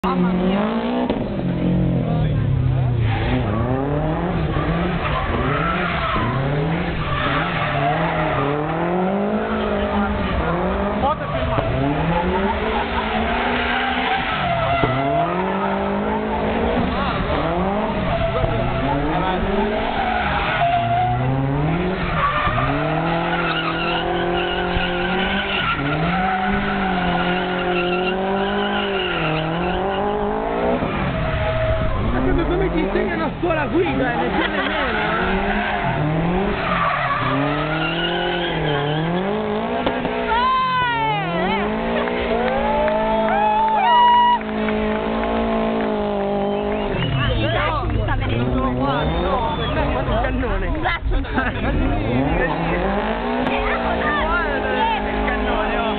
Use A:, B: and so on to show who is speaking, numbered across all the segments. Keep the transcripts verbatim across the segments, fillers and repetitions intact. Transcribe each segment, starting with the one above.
A: Mamma mia! Foto come ti insegnano a scuola guida, ne c'è nemmeno.
B: Sta venendo qua, no,
A: Un cannone.
B: un braccio
A: Il cannone, oh.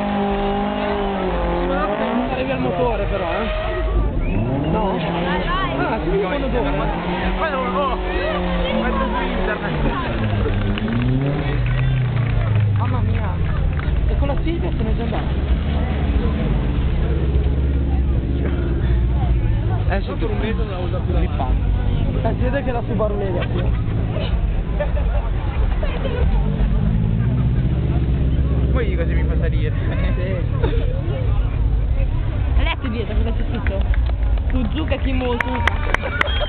A: Non arrivi al motore però, eh. No? Ah, si vede quando dopo. Poi non lo metto su internet. Mamma mia. E con la Silvia se n'è già andata. Eh, sotto un metodo l'ha usato da lì. Eh, si vede che la Subaru Lega qui. Poi cosa mi fa salire? Sì.
B: Hai letto dietro cosa c'è scritto? Suzuka Kimosuka.